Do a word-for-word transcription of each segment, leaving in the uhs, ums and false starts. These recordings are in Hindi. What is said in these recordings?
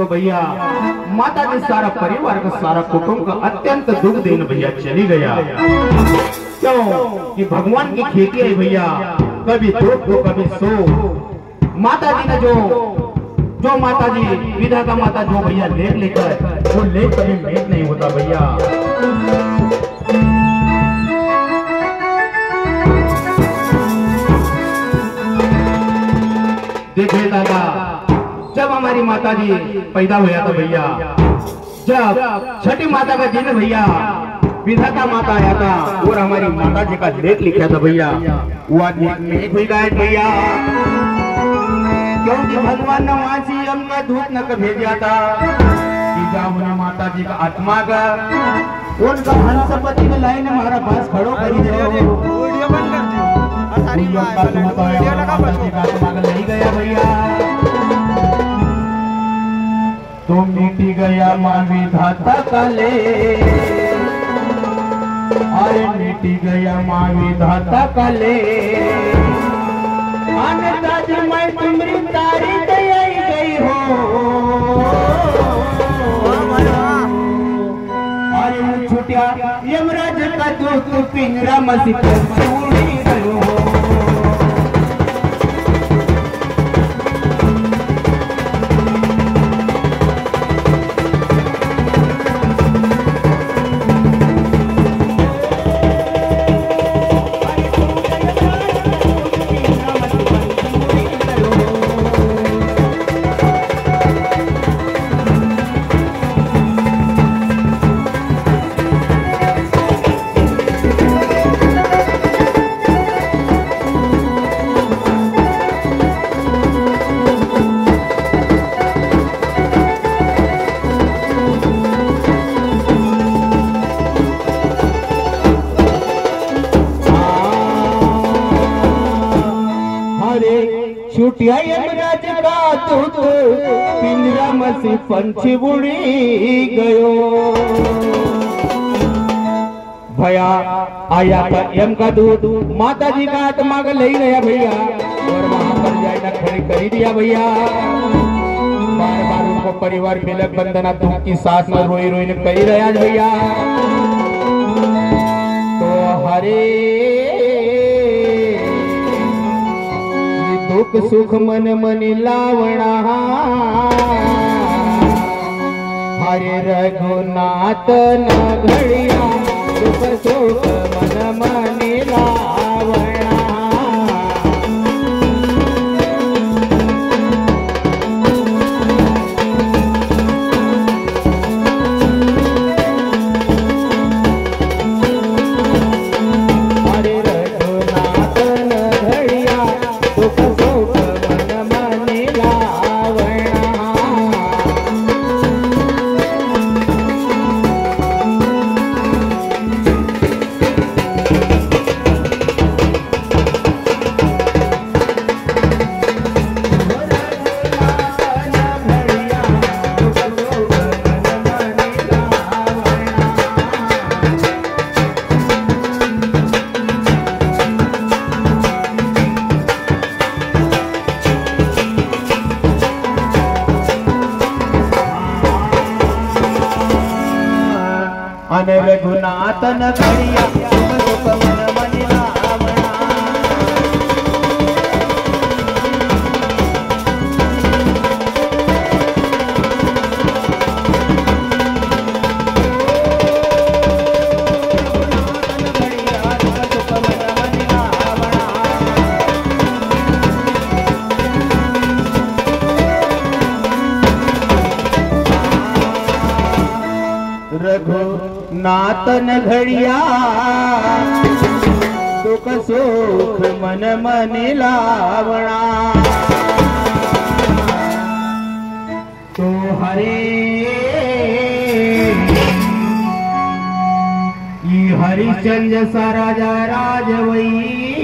भैया माता के सारा परिवार का सारा कुटुंब का अत्यंत दुख देन भैया चली गया। क्यों कि भगवान की खेती है भैया, कभी दुख तो कभी सो। माता जी ने जो जो माता जी विधाता माता जो भैया लेख लेकर वो लेख कभी मेट नहीं होता भैया। देखे दादा, जब हमारी माता जी पैदा हुआ था भैया, जब छठी माता का दिन भैया विधाता माता आया था और हमारी माता जी का लेख लिखा था भैया, वो नहीं हुई गाय भैया। क्योंकि भगवान ने वहां से हमने दूत न भेजा था कि जाओ माता जी का आत्मा का उनका हंसपति के लाइन हमारा पास खड़ो करी दे। नहीं गया भैया तो मिटी गया मां विधाता का ले, अरे मिटी गया मां विधाता का ले। अनदाज मैं तुम्हारी तारी गई गई हो, अरे छुटिया यमराज का दूत पिंजरा मसी पर छूड़ी गयो। छुटिया यमराज का दूत पिंजरा मसी पंछी उड़ी गयो। भैया आया था यम का दूत माता जी का आत्मा का ले गया भैया, और वहां पर जाए खड़ी कर दिया भैया। बार बार उनको परिवार मिलक बंदना दुख की सास में रोई रोई ने कही रहा भैया। तो हरे दुख सुख मन मनि लावणा, हरे रघुनाथ न घड़िया दुख सुख मन मनि लावणा। हरे रघुनाथ न घड़िया दुख सुख मन मनि लावणा। अन रघुनाथ न घड़िया सुख सुख मन मनि लावणा। रघुनाथ न घड़िया दुख सुख मन मनि लावणा। तो हरे ये हरिश्चंद्र सा राजा राजवई,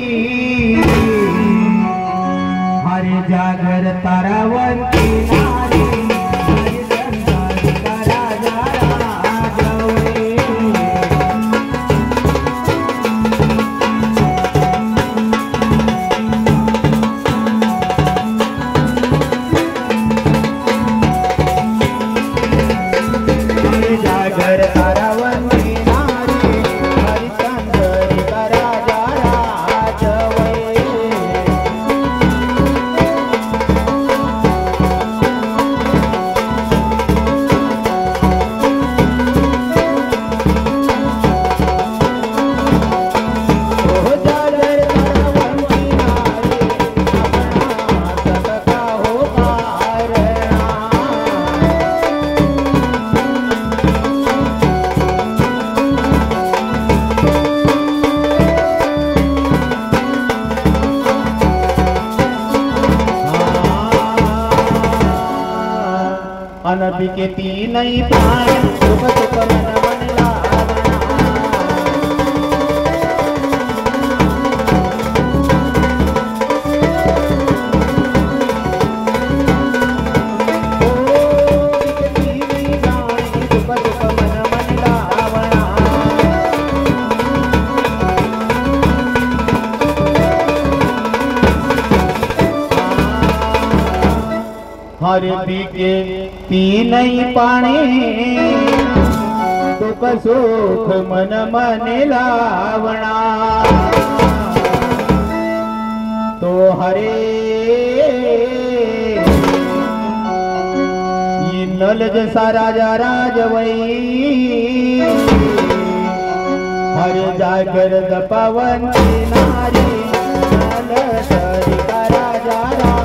हरे जागर तारावंती नारी। मन बिके तीन प्राण सुख सुख मन मन लावणा। हर बिके तीन पाणी दुख सुख मन मन लावणा। तो हरे ये नल जसा राजा राजवई हर जागर दपावन नारी नल सरिता राजा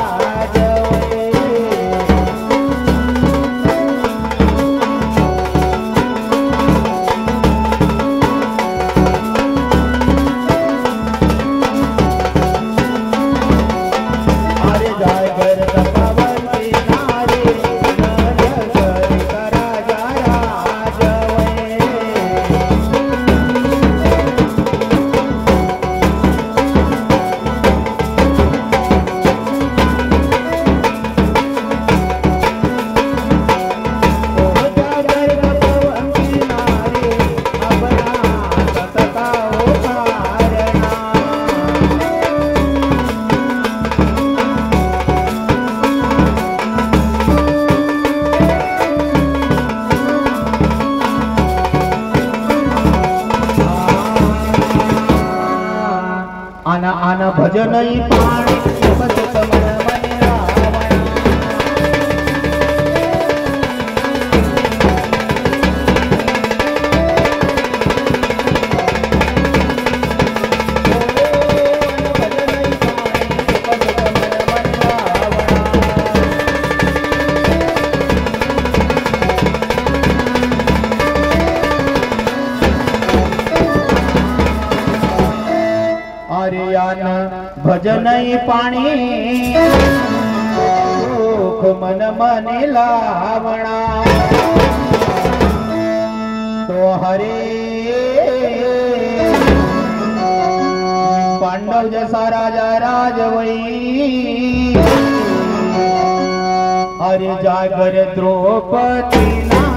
आना आना भजन पाणी सुख सुख मन मन लावणा। आर्यान भजन पाणी सुख मन मन लावणा। तो हरे पांडव जसा राजा राजवई हरे जागर द्रौपदी ना